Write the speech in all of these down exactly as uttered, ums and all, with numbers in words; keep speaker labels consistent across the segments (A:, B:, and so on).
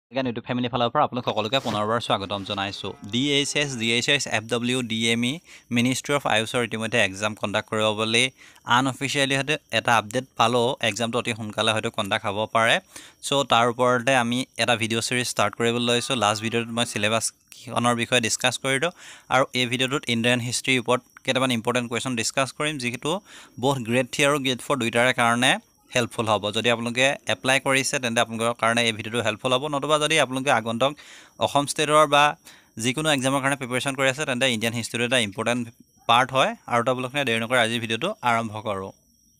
A: Again, YouTube family ফালৰ পৰা আপোনালোক সকলোকে পুনৰবাৰ স্বাগতম জনাইছো D H S D H S F W D M E Ministry of AYUSHৰ ইতিমধ্যে এক্সাম কণ্ডাক্ট কৰিব বুলি আনঅফিচিয়ালি হতে এটা আপডেট পালো এক্সামটো অতি সোনকালে হয়তো কণ্ডাক্ট হ'ব পাৰে সো তাৰ ওপৰতে আমি এটা ভিডিও সিৰিজ ষ্টাৰ্ট কৰিবলৈ লৈছো লাষ্ট ভিডিওত মই সিলেবাস কিখনৰ বিষয়ে ডিসকাস কৰিলো আৰু এই ভিডিওটোত ইণ্ডিয়ান হিষ্ট্ৰী ওপৰত কেইটামান ইম্পৰ্টেন্ট কোৱেশ্চন ডিসকাস কৰিম যিটো বহুত গ্ৰেড থ্ৰী আৰু গ্ৰেড ফ'ৰ দুইটাৰে কাৰণে helpful হ'ব যদি আপোনালোকে এপ্লাই কৰিছে তেন্তে আপোনালোকৰ কাৰণে এই ভিডিওটো হেল্পফুল হ'ব নতুবা যদি আপোনালোকে আগন্তুক অসম ষ্টেটৰ বা যিকোনো এক্সামৰ কাৰণে প্ৰিপাৰেচন কৰি আছে তেন্তে ইণ্ডিয়ান হিষ্ট্ৰী এটা ইম্পৰ্টেন্ট পাৰ্ট হয় আৰু আপোনালোকে দেৰি নকৰি আজি ভিডিওটো আৰম্ভ কৰো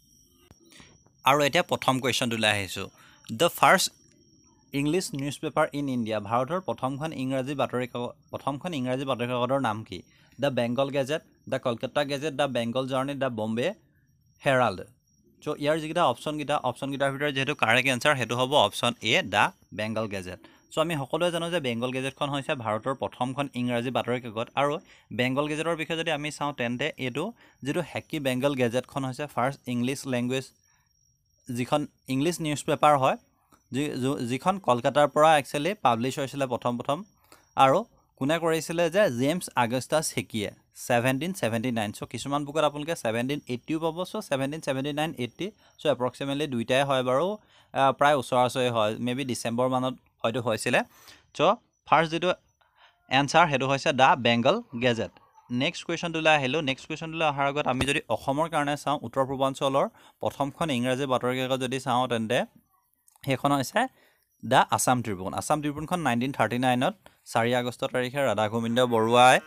A: আৰু এতিয়া প্ৰথম কোৱেশ্চনটো লৈ আহিছো the first English newspaper in India ভাৰতৰ প্ৰথমখন ইংৰাজী বাতৰি প্ৰথমখন ইংৰাজী বাতৰি কাকতৰ নাম কি the Bengal gazette the Calcutta gazette the Bengal journey the Bombay herald So, ইয়াৰ যিটা অপচন গিটা অপচন গিটাৰ ভিতৰত যেটো কাৰেক্ট আনসাৰ হেতু হ'ব option A the Bengal gazette so আমি সকলোৱে জানো যে বেংগল গেজেটখন হৈছে ভাৰতৰ প্ৰথমখন ইংৰাজী বাতৰি কাকত আৰু বেংগল গেজেটৰ বিষয়ে যদি আমি চাওঁ তেন্তে এটো যেটো হেকি বেংগল গেজেটখন হৈছে ফাৰ্ষ্ট ইংলিছ ল্যাঙ্গুৱেজ যিখন ইংলিছ নিউজ পেপাৰ হয় যিখন কলকাতাৰ পৰা একচুয়ালি পাবলিশ হৈছিল প্ৰথম প্ৰথম আৰু কোনে কৰিছিল যে জেমস আগস্টাস হেকিয়ে seventeen seventy-nine সো কিছুমান বুকত আপোনালোকে seventeen eighty পাব so seventeen seventy-nine eighty so approximately দুইটাই হয় বাৰু প্ৰায় ওচৰাওচৰি হয় মেবি ডিসেম্বৰ মানত হয়তো হৈছিল সো ফাৰ্ষ্ট যেটো আনসাৰ হেতু হৈছে the Bengal gazette next question দুলা আহিলো নেক্সট কোৱেশ্চন দুলা অহাৰ আগত আমি যদি অসমৰ কাৰণে চাওঁ উত্তৰ পূৰ্বাঞ্চলৰ প্ৰথমখন ইংৰাজী বাতৰি কাকত যদি চাওঁ তেন্তে হেখন হৈছে দা আসাম ট্ৰিবিউন আসাম ট্ৰিবিউনখন nineteen thirty-nine ত চাৰি আগষ্ট তাৰিখে ৰাধা গোবিন্দ বৰুৱাই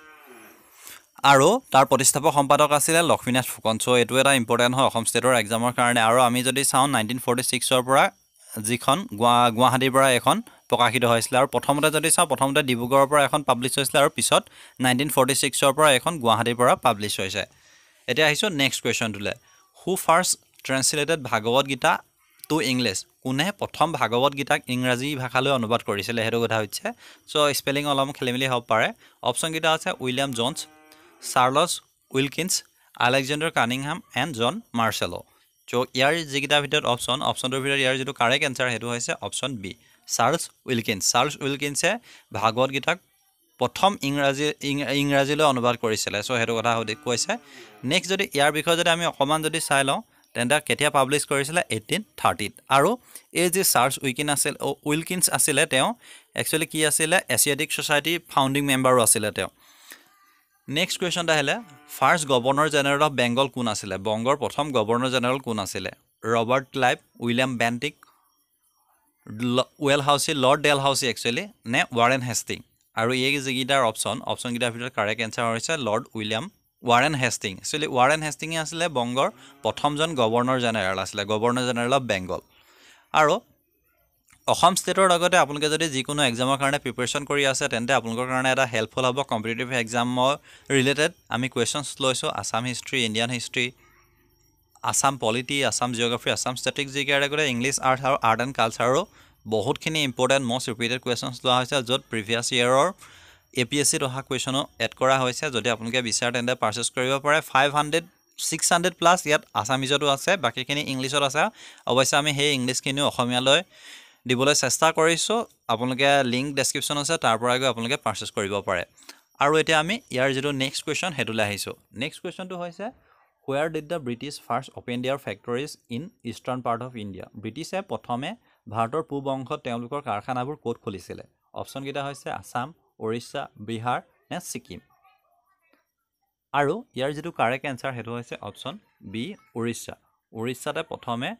A: আৰু তাৰ প্ৰতিষ্ঠাপক সম্পাদক আছিল লক্ষ্মীনাথ ফুকন সো এটো এটা ইম্পৰ্টেন্ট হয় অসম ষ্টেটৰ এক্সামৰ কাৰণে আৰু আমি যদি চাওঁ nineteen forty-six ৰ পৰা যিখন গুৱাহাটীৰ পৰা এখন প্ৰকাশিত হৈছিল আৰু প্ৰথমতে যদি চাওঁ প্ৰথমতে ডিব্ৰুগড়ৰ পৰা এখন পাবলিশ হৈছিল আৰু পিছত nineteen forty-six ৰ পৰা এখন গুৱাহাটীৰ পৰা পাবলিশ হৈছে এতিয়া আহিছো নেক্সট কোৱেশ্চনটোলে who first translated Bhagavad Gita to English কোনে প্ৰথম ভাগৱত গীতাক ইংৰাজী ভাষালৈ অনুবাদ কৰিছিল হেতু কথা হৈছে সো স্পেলিং অলপ খেলিমেলি হ'ব পাৰে অপচন গীতা আছে William Jones Charles Wilkins Alexander Cunningham and John Marshall so ইয়াৰ যিগিটা ভিতৰত অপচন অপচনটোৰ ভিতৰত ইয়াৰ যেটো কাৰেক্ট আনসাৰ হেতু হৈছে option B Charles Wilkins Charles উইলকিন্সে ভাগৱত গীতাক প্ৰথম ইংৰাজী ইংৰাজীলৈ অনুবাদ কৰিছিল সো হেতু কথা কৈছে নেক্সট যদি ইয়াৰ বিষয়ে যদি আমি অকমান যদি চাই লওঁ তেন্তে কেতিয়া পাবলিশ কৰিছিল eighteen thirty ত আৰু এই যে চাৰ্লছ উইকিন আছিল উইলকিন্স আছিল তেওঁ একচুয়ালি কি আছিল এছিয়াটিক সোসাইটি ফাউন্ডিং মেম্বাৰো আছিল তেওঁ নেক্সট কোৱেশ্চন আহিলে first governor general of Bengal কোন আছিল বংগৰ প্ৰথম গভৰ্ণৰ জেনেৰেল কোন আছিল Robert Clive William Bentinck Dalhousie Lord Dalhousie actually নে ওয়াৰেন হেষ্টিং আৰু এই যিগিটাৰ অপচন অপচন গিটাৰ ভিতৰত কাৰেক্ট আনসাৰ হৈছে Lord William Warren Hastings actually Warren Hastings আছিল বংগৰ প্ৰথমজন গভৰ্ণৰ জেনেৰেল আছিল গভৰ্ণৰ জেনেৰেল অফ বেংগল আৰু অসম ষ্টেটৰ লগতে আপোনালোকে যদি যিকোনো এক্সামৰ কাৰণে প্ৰিপাৰেচন কৰি আছে তেন্তে আপোনালোকৰ কাৰণে এটা হেল্পফুল হ'ব কম্পিটিটিভ এক্সামৰ ৰিলেটেড আমি কোৱেশ্চনছ লৈছো Assam history Indian history Assam polity Assam geography Assam statics জিকেৰে গৰে ইংলিছ আৰ্ট আৰু আৰ্ট এণ্ড কালচাৰো বহুতখিনি ইম্পৰ্টেন্ট মোষ্ট ৰিপিটেড কোৱেশ্চনছ লোৱা হৈছে য'ত প্ৰিভিয়াছ ইয়াৰৰ A P S C ৰহা কোৱেশ্চনো এড কৰা হৈছে যদি আপোনালোকে বিচাৰে তেন্তে পাৰচেজ কৰিব পাৰে five hundred six hundred plus ইয়াত আসামিজতো আছে বাকিখিনি ইংলিছত আছে অৱশ্যে আমি সেই ইংলিছখিনি অসমীয়ালৈ দিবলৈ চেষ্টা কৰিছো আপোনালোকে লিংক ডেসক্ৰিপচন আছে তাৰ পৰা গৈ আপোনালোকে পাৰচেজ কৰিব পাৰে আৰু এতিয়া আমি ইয়াৰ যেটো নেক্সট কোৱেশ্চন হেতুলে আহিছো নেক্সট কোৱেশ্চনটো হৈছে where did the british first open their factories in eastern part of india ব্ৰিটিছে প্ৰথমে ভাৰতৰ পূব অংশত তেওঁলোকৰ কাৰখানাবোৰ ক'ত খুলিছিল অপচন গিটা হৈছে আসাম ওড়িশা বিহাৰ নে সিকিম আৰু ইয়াৰ যেটো কাৰেক্ট আনসাৰ হেতু হৈছে অপচন বি ওড়িশা ওড়িশাতে প্ৰথমে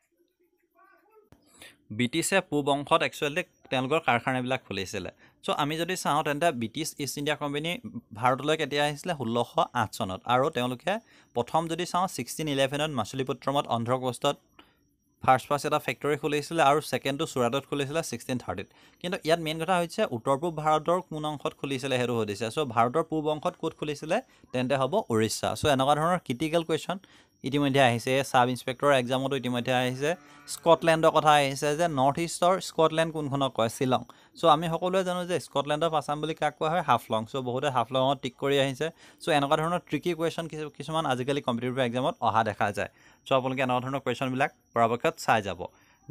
A: ব্ৰিটিছে পূব অংশত একচুয়ালি তেওঁলোকৰ কাৰখানাবিলাক খুলিছিল সো আমি যদি চাওঁ তেন্তে ব্ৰিটিছ ইষ্ট ইণ্ডিয়া কোম্পানী ভাৰতলৈ কেতিয়া আহিছিল ষোল্লশ আঠ চনত আৰু তেওঁলোকে প্ৰথম যদি চাওঁ sixteen eleven ত মাছলিপুত্ৰমত অন্ধ্ৰ কোষ্টত ফাৰ্ষ্ট ফাৰ্ষ্ট এটা ফ্যাক্টৰী খুলিছিল আৰু সেকেন্ডটো সুৰাটত খুলিছিল sixteen thirty ত কিন্তু ইয়াত মেইন কথা হৈছে উত্তৰ পূব ভাৰতৰ কোন অংশত খুলিছিল হেতু হদিছে সো ভাৰতৰ পূব অংশত ক'ত খুলিছিল তেন্তে হ'ব ওড়িশা সো এনেকুৱা ধৰণৰ ক্ৰিটিক্যাল কোৱেশ্চন ইতিমধ্যে আহিছে সাব ইন্সপেক্টৰ এক্সামতো ইতিমধ্যে আহিছে স্কটল্যান্ডৰ কথা আহিছে যে নৰ্থ ইষ্টৰ স্কটল্যান্ড কোনখনক কয় শিলং সো আমি সকলোৱে জানো যে স্কটল্যান্ড অফ আসাম বুলি কাক কোৱা হয় হাফলং সো বহুতে হাফলঙত টিক কৰি আহিছে সো এনেকুৱা ধৰণৰ ট্ৰিকি কোৱেশ্চন কিছুমান আজিকালি কম্পিটিটিভ এক্সামত অহা দেখা যায় সো আপোনালোকে এনেকুৱা ধৰণৰ কোৱেশ্চন বিলাক পৰাপক্ষত চাই যাব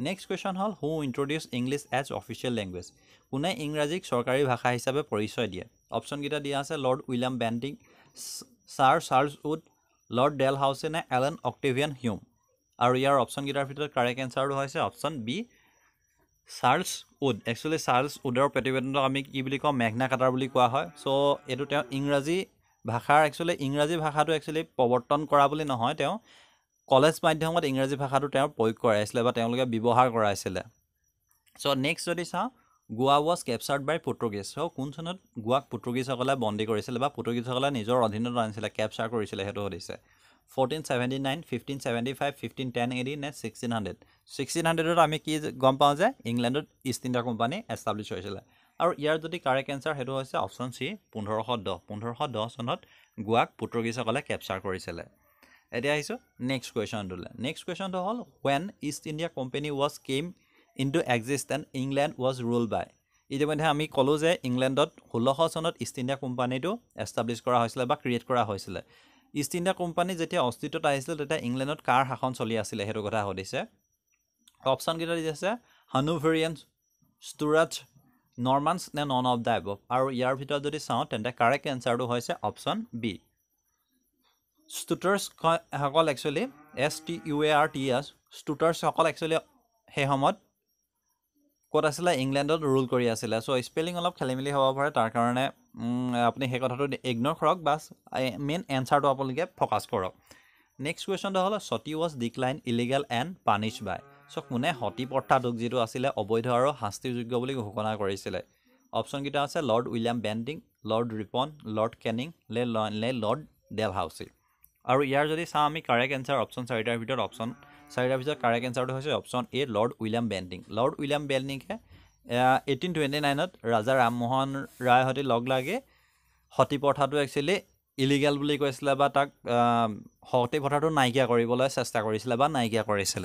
A: নেক্সট কুৱেশ্যন হ'ল who introduce English as official language কোনে ইংৰাজীক চৰকাৰী ভাষা হিচাপে পৰিচয় দিয়ে অপশ্যনকেইটা দিয়া আছে Lord William Bentinck sir Charles Wood Lord Dalhousie নে এলেন অক্টেভিয়ান হিউম আৰু ইয়াৰ অপশ্যনকেইটাৰ ভিতৰত কাৰেক্ট এনচাৰটো হৈছে option B Charles Wood actually Charles উডৰ প্ৰতিবেদনক আমি কি বুলি কওঁ মেঘনা কাটাৰ বুলি কোৱা হয় চ' এইটো তেওঁ ইংৰাজী ভাষাৰ একচুৱেলি ইংৰাজী ভাষাটো একচুৱেলি প্ৰৱৰ্তন কৰা বুলি নহয় তেওঁ কলেজ মাধ্যমত ইংৰাজী ভাষাটো তেওঁ প্ৰয়োগ কৰাইছিলে বা তেওঁলোকে ব্যৱহাৰ কৰাইছিলে চ' নেক্সট যদি চাওঁ Goa was captured by Portuguese so' কোন চনত গোৱাক পৰ্তুগীজসকলে বন্দী কৰিছিলে বা পৰ্তুগীজসকলে নিজৰ অধীনত আনিছিলে কেপচাৰ কৰিছিলে সেইটো সুধিছে fourteen seventy nine fifteen seventy five fifteen ten AD নে ছিক্সটিন হাণ্ড্ৰেড ছিক্সটিন হাণ্ড্ৰেডত আমি কি গম পাওঁ যে ইংলেণ্ডত ইষ্ট ইণ্ডিয়া কোম্পানী এষ্টাব্লিছ হৈছিলে আৰু ইয়াৰ যদি কাৰেক্ট এনচাৰ সেইটো হৈছে অপশ্যন চি পোন্ধৰশ দহ পোন্ধৰশ দহ চনত গোৱাক পৰ্তুগীজসকলে কেপচাৰ কৰিছিলে এতিয়া আহিছোঁ নেক্সট কুৱেশ্যনটোলৈ নেক্সট কুৱেশ্যনটো হ'ল when East India company was came into existent England was rule by ইতিমধ্যে আমি ক'লোঁ যে ইংলেণ্ডত ষোল্লশ চনত ইষ্ট ইণ্ডিয়া কোম্পানীটো এষ্টাব্লিছ কৰা হৈছিলে বা ক্ৰিয়েট কৰা হৈছিলে ইষ্ট ইণ্ডিয়া কোম্পানী যেতিয়া অস্তিত্বত আহিছিল তেতিয়া ইংলেণ্ডত কাৰ শাসন চলি আছিলে সেইটো কথা সুধিছে অপশ্যনকেইটা দি আছে হানোভেৰিয়ান ষ্টুৰাটছ নৰ্মানছ নে নন অফ দ্য এবভ আৰু ইয়াৰ ভিতৰত যদি চাওঁ তেন্তে কাৰেক্ট এনচাৰটো হৈছে অপশ্যন বি ষ্টুটাৰ্ছ সকল actually S T U A R T S ষ্টুটাৰ্ছসকল একচুৱেলি সেই সময়ত ক'ত আছিলে ইংলেণ্ডত ৰুল কৰি আছিলে চ' স্পেলিং অলপ খেলি মেলি হ'ব পাৰে তাৰ কাৰণে আপুনি সেই কথাটো ইগন'ৰ কৰক বাছ মেইন এনচাৰটো আপোনালোকে ফ'কাছ কৰক নেক্সট কুৱেশ্যনটো হ'ল sati was declined illegal and punish by so' কোনে সতী প্ৰথাটোক যিটো আছিলে অবৈধ আৰু শাস্তিযোগ্য বুলি ঘোষণা কৰিছিলে অপশ্যনকেইটা আছে Lord William Bentinck Lord Ripon Lord Canning লে লে লৰ্ড ডেল হাউচি আৰু ইয়াৰ যদি চাওঁ আমি কাৰেক্ট এনচাৰ অপশ্যন চাৰিটাৰ ভিতৰত অপশ্যন চাৰিটাৰ ভিতৰত কাৰেক্ট এনচাৰটো হৈছে option A Lord William Bentinck Lord William বেণ্টিঙে এইটিন টুৱেণ্টি নাইনত ৰাজা ৰামমোহন ৰায়ৰ সৈতে লগ লাগি সতী প্ৰথাটো একচুৱেলি ইলিগেল বুলি কৈছিলে বা তাক সতী প্ৰথাটো নাইকিয়া কৰিবলৈ চেষ্টা কৰিছিলে বা নাইকিয়া কৰিছিলে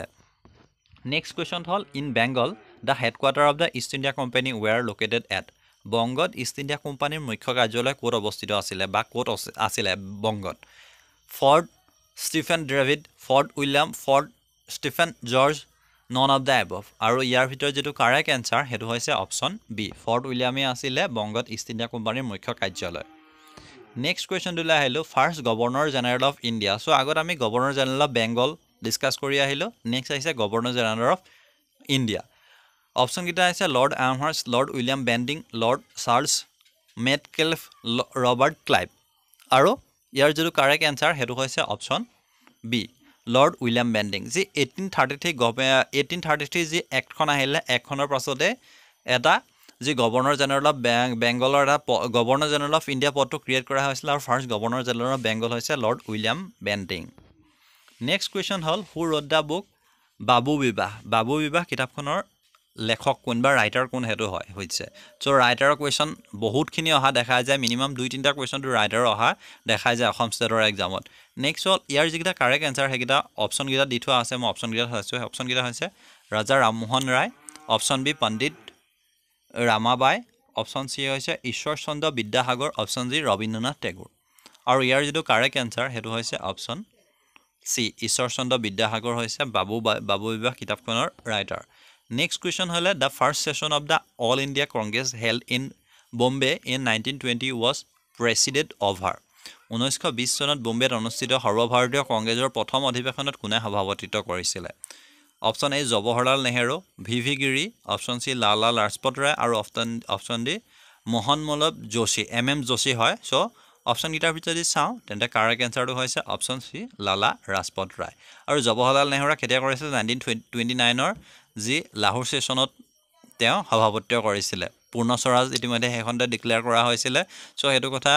A: নেক্সট কুৱেশ্যন হ'ল in Bengal the headquarters of the East India company were located at বংগত ইষ্ট ইণ্ডিয়া কোম্পানীৰ মুখ্য কাৰ্যালয় ক'ত অৱস্থিত আছিলে বা ক'ত আছিলে বংগত Fort Stephen David Fort William Fort Stephen George none of the above আৰু ইয়াৰ ভিতৰত যিটো কাৰেক্ট এনচাৰ সেইটো হৈছে অপশ্যন বি ফৰ্ট উইলিয়ামে আছিলে বংগত ইষ্ট ইণ্ডিয়া কোম্পানীৰ মুখ্য কাৰ্যালয় নেক্সট কুৱেশ্যনটোলৈ আহিলোঁ first governor general of India so' আগত আমি governor general of Bengal discuss কৰি আহিলোঁ নেক্সট আহিছে গভৰ্ণৰ জেনেৰেল অফ ইণ্ডিয়া অপশ্যনকেইটা হৈছে Lord Amherst Lord William Bentinck Lord Charles Metcalfe Robert Clive আৰু ইয়াৰ যিটো কাৰেক্ট এনচাৰ সেইটো হৈছে option B Lord William Bentinck যি eighteen thirty three gov eighteen thirty three যি এক্টখন আহিলে এক্টখনৰ পাছতে এটা যি গভৰ্ণৰ জেনেৰেল অফ বেংগলৰ এটা গভৰ্ণৰ জেনেৰেল অফ ইণ্ডিয়া পদটো ক্ৰিয়েট কৰা হৈছিলে আৰু first governor general of Bengal হৈছে Lord William Bentinck next question হ'ল হু ৰোড দ্য বুক বাবু বিবাহ বাবু বিবাহ কিতাপখনৰ লেখক কোন বা ৰাইটাৰ কোন সেইটো হয় হৈছে চ' ৰাইটাৰৰ কুৱেশ্যন বহুতখিনি অহা দেখা যায় মিনিমাম দুই তিনিটা কুৱেশ্যনটো ৰাইটাৰৰ অহা দেখা যায় অসম ষ্টেটৰ এক্সামত নেক্সট হ'ল ইয়াৰ যিকেইটা কাৰেক্ট এনচাৰ সেইকেইটা অপশ্যনকেইটা দি থোৱা আছে মই অপশ্যনকেইটা চাইছোঁ অপশ্যনকেইটা হৈছে Raja Rammohan Roy option B Pandita Ramabai option C হৈছে ঈশ্বৰ চন্দ্ৰ বিদ্যাসাগৰ অপশ্যন জি ৰবীন্দ্ৰনাথ টেগোৰ আৰু ইয়াৰ যিটো কাৰেক্ট এনচাৰ সেইটো হৈছে অপশ্যন চি ঈশ্বৰ চন্দ্ৰ বিদ্যাসাগৰ হৈছে বাবু বাবু বিবাহ কিতাপখনৰ ৰাইটাৰ নেক্সট কুৱেশ্যন হ'লে the first session of the All India Congress held in Bombay in nineteen twenty was presided over ঊনৈছশ বিছ চনত বম্বেত অনুষ্ঠিত সৰ্বভাৰতীয় কংগ্ৰেছৰ প্ৰথম অধিৱেশনত কোনে সভাপতিত্ব কৰিছিলে option A Jawaharlal Nehru V V Giri option C Lala Lajpat Rai আৰু অপশ্যন অপশ্যন ডি মোহন মল্লভ যোশী এম এম যোশী হয় চ' অপশ্যনকেইটাৰ ভিতৰত যদি চাওঁ তেন্তে কাৰেক্ট এনচাৰটো হৈছে অপশ্যন চি লালা লাজপত ৰায় আৰু জৱাহৰলাল নেহেৰুৱে কেতিয়া কৰিছিল নাইনটিন টুৱেণ্টি নাইনৰ যি লাহোৰ ছেশ্যনত তেওঁ সভাপতিত্ব কৰিছিলে পূৰ্ণ স্বৰাজ ইতিমধ্যে সেইখনতে ডিক্লেয়াৰ কৰা হৈছিলে চ' সেইটো কথা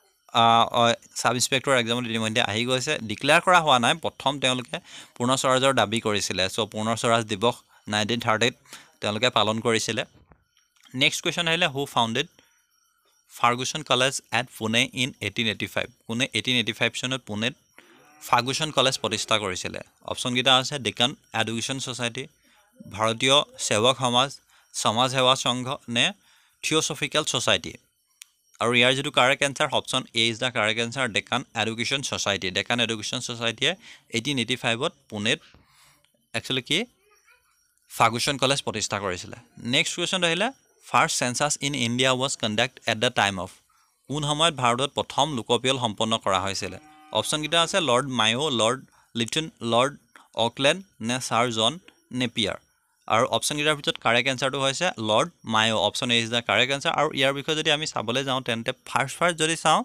A: ছাব ইনস্পেক্টৰ এক্সামত ইতিমধ্যে আহি গৈছে ডিক্লেয়াৰ কৰা হোৱা নাই প্ৰথম তেওঁলোকে পূৰ্ণ স্বৰাজৰ দাবী কৰিছিলে চ' পূৰ্ণ স্বৰাজ দিৱস নাইনটিন থাৰ্টিত তেওঁলোকে পালন কৰিছিলে নেক্সট কুৱেশ্যন আহিলে who founded Fergusson college at Pune in eighteen eighty five কোনে এইটিন এইটি ফাইভ চনত পুনেত ফাৰ্গুছন কলেজ প্ৰতিষ্ঠা কৰিছিলে অপশ্যনকেইটা আছে ডেকান এডুকেশ্যন ছ'চাইটি ভাৰতীয় সেৱক সমাজ সমাজ সেৱা সংঘ নে থিঅ'চফিকেল ছ'চাইটি আৰু ইয়াৰ যিটো correct answer option A is the correct answer Deccan education society Deccan education ছ'চাইটিয়ে এইটিন এইটি ফাইভত পুনেত একচুৱেলি কি ফাৰ্গুছন কলেজ প্ৰতিষ্ঠা কৰিছিলে নেক্সট কুৱেশ্যন আহিলে first census in India was conduct at the time of কোন সময়ত ভাৰতত প্ৰথম লোকপিয়ল সম্পন্ন কৰা হৈছিল অপশ্যন কিটা আছে Lord Mayo Lord Lytton Lord Auckland নে ছাৰ জন নেপিয়াৰ আৰু অপশ্যন কিটাৰ ভিতৰত কাৰেক্ট এনসাৰটো হৈছে Lord Mayo option A is the correct answer আৰু ইয়াৰ বিষয়ে যদি আমি চাবলৈ যাওঁ তেন্তে ফাৰ্ষ্ট ফাৰ্ষ্ট যদি চাওঁ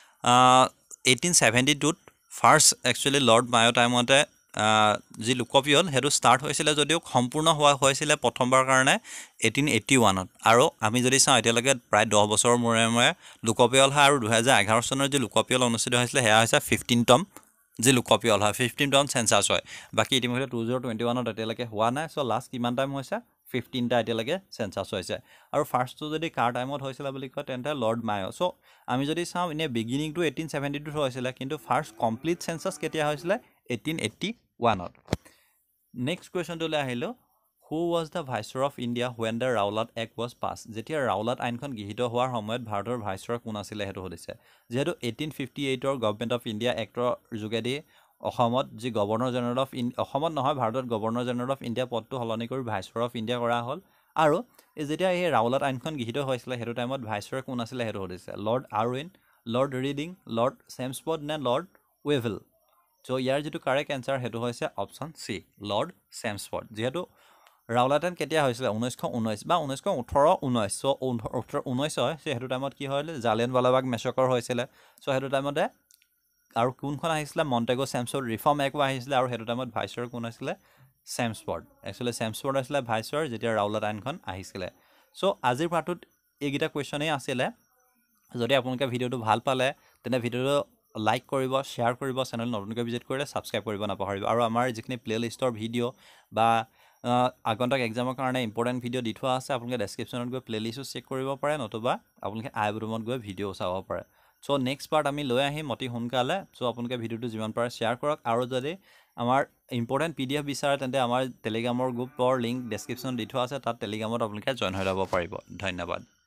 A: এইটিন ছেভেণ্টি টুত ফাৰ্ষ্ট একচুৱেলি লৰ্ড মায়ো টাইমতে যি লোকপিয়ল সেইটো ষ্টাৰ্ট হৈছিলে যদিও সম্পূৰ্ণ হোৱা হৈছিলে প্ৰথমবাৰ কাৰণে এইটিন এইটি ওৱানত আৰু আমি যদি চাওঁ এতিয়ালৈকে প্ৰায় দহ বছৰৰ মূৰে মূৰে লোকপিয়ল হয় আৰু দুহেজাৰ এঘাৰ চনৰ যি লোকপিয়ল অনুষ্ঠিত হৈছিলে সেয়া হৈছে ফিফটিনতম যি লোকপিয়ল হয় ফিফটিনতম চেঞ্চাছ হয় বাকী ইতিমধ্যে টু জিৰ' টুৱেণ্টি ওৱানত এতিয়ালৈকে হোৱা নাই চ' লাষ্ট কিমান টাইম হৈছে ফিফটিনটা এতিয়ালৈকে চেঞ্চাছ হৈছে আৰু ফাৰ্ষ্টটো যদি কাৰ টাইমত হৈছিলে বুলি কয় তেন্তে লৰ্ড মায়ো চ' আমি যদি চাওঁ এনেই বিগিনিংটো এইটিন ছেভেণ্টি টুত হৈছিলে কিন্তু ফাৰ্ষ্ট কমপ্লিট চেঞ্চাছ কেতিয়া হৈছিলে এইটিন এইটি ওৱানত নেক্সট কুৱেশ্যনটোলৈ আহিলোঁ who was the viceroy of India when the Rowlatt act was pass যেতিয়া ৰাওলাট আইনখন গৃহীত হোৱাৰ সময়ত ভাৰতৰ ভাইচৰ কোন আছিলে সেইটো সুধিছে যিহেতু এইটিন ফিফটি এইটৰ গভৰ্ণমেণ্ট অফ ইণ্ডিয়া এক্টৰ যোগেদি অসমত যি গভৰ্ণৰ জেনেৰেল অফ অসমত নহয় ভাৰতত গভৰ্ণৰ জেনেৰেল অফ ইণ্ডিয়া পদটো সলনি কৰি ভাইচৰ অফ ইণ্ডিয়া কৰা হ'ল আৰু যেতিয়া এই ৰাওলাট আইনখন গৃহীত হৈছিলে সেইটো টাইমত ভাইচৰ কোন আছিলে সেইটো সুধিছে lord Irwin lord Reading lord Chelmsford নে লৰ্ড ৱেভেল চ' ইয়াৰ যিটো কাৰেক্ট এনচাৰ সেইটো হৈছে অপশ্যন চি লৰ্ড চেমস্পড যিহেতু ৰাওলাট আইন কেতিয়া হৈছিলে ঊনৈছশ ঊনৈছ বা ঊনৈছশ ওঠৰ ঊনৈছ চ' ওঠৰ ঊনৈছ হয় সেইটো টাইমত কি হৈছিলে জালিয়ানৱালাবাগ মেছকৰ হৈছিলে চ' সেইটো টাইমতে আৰু কোনখন আহিছিলে মণ্টেগো চেমস্পড ৰিফৰ্ম এক্ট আহিছিলে আৰু সেইটো টাইমত ভাইচৰ কোন আছিলে চেমস্পড একচুৱেলি চেমস্পড আছিলে ভাইচৰ যেতিয়া ৰাওলাট আইনখন আহিছিলে চ' আজিৰ পাৰ্টটোত এইকেইটা কুৱেশ্যনেই আছিলে যদি আপোনালোকে ভিডিঅ'টো ভাল পালে তেন্তে ভিডিঅ'টো লাইক কৰিব শ্বেয়াৰ কৰিব চেনেল নতুনকৈ ভিজিট কৰিলে ছাবস্ক্ৰাইব কৰিব নাপাহৰিব আৰু আমাৰ যিখিনি প্লে লিষ্টৰ ভিডিঅ' বা আগন্তুক এক্সামৰ কাৰণে ইম্পৰ্টেণ্ট ভিডিঅ' দি থোৱা আছে আপোনালোকে ডেছক্ৰিপশ্যনত গৈ প্লে লিষ্টটো চেক কৰিব পাৰে নতুবা আপোনালোকে আই বুটমত গৈ ভিডিঅ' চাব পাৰে চ' নেক্সট পাৰ্ট আমি লৈ আহিম অতি সোনকালে চ' আপোনালোকে ভিডিঅ'টো যিমান পাৰে শ্বেয়াৰ কৰক আৰু যদি আমাৰ ইম্পৰ্টেণ্ট পি ডি এফ বিচাৰে তেন্তে আমাৰ টেলিগ্ৰামৰ গ্ৰুপৰ লিংক ডেছক্ৰিপশ্যনত দি থোৱা আছে তাত টেলিগ্ৰামত আপোনালোকে জইন হৈ ল'ব পাৰিব ধন্যবাদ